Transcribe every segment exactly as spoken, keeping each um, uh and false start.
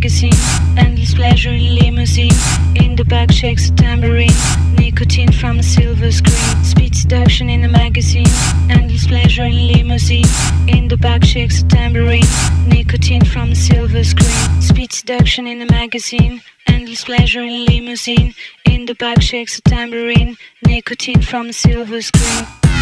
magazine, endless pleasure in limousine. In the back shakes a tambourine, nicotine from a silver screen. Speed seduction in a magazine, endless pleasure in limousine. In the back shakes a tambourine, nicotine from a silver screen. Speed seduction in a magazine, endless pleasure in limousine. In the back shakes a tambourine, nicotine from a silver screen.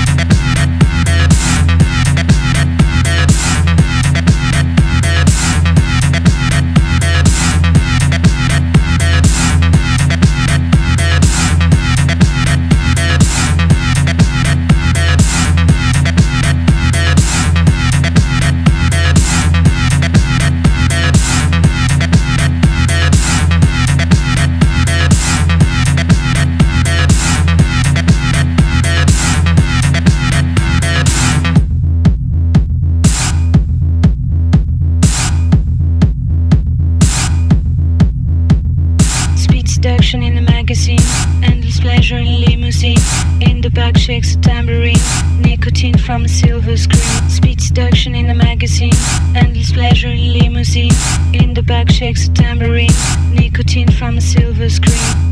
Seduction in a magazine, endless pleasure in limousine. In the back shakes a tambourine, nicotine from a silver screen. Speed seduction in a magazine, endless pleasure in limousine. In the back shakes a tambourine, nicotine from a silver screen.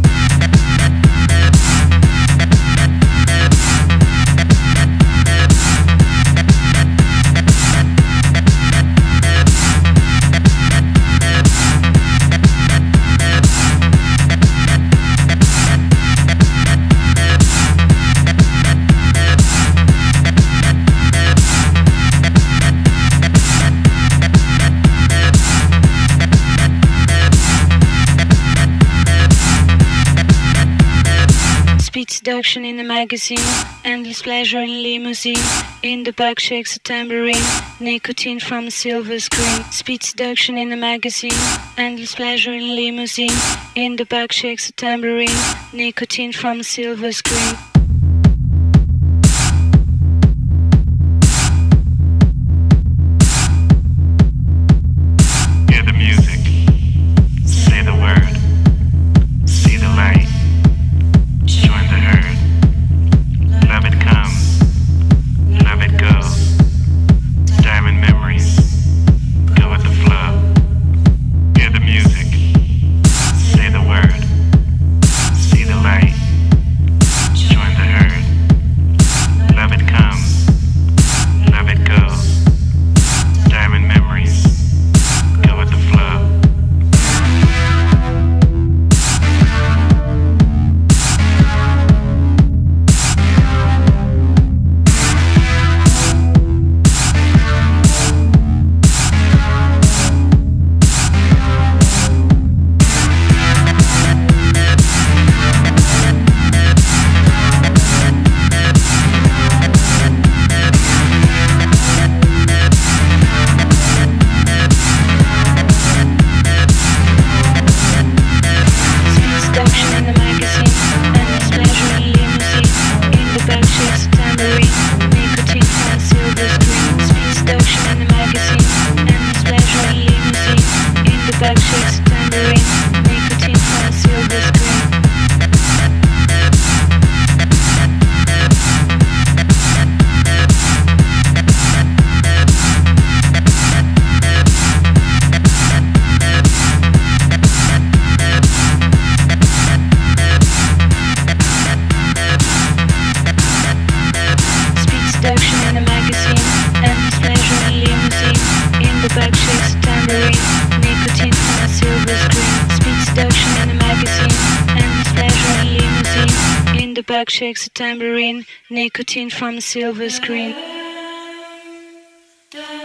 Speed seduction in a magazine, endless pleasure in limousine. In the back shakes a tambourine, nicotine from a silver screen. Speed seduction in a magazine, endless pleasure in limousine. In the back shakes a tambourine, nicotine from a silver screen. Hear the music, say the word, see the light. Join the herd. Love it comes, love it goes. Diamond memories, go with the flow. Hear the music, say the word, see the light. Join the herd. Love it comes, love it goes. Diamond memories, go with the flow. Shakes a tambourine, nicotine from a silver screen.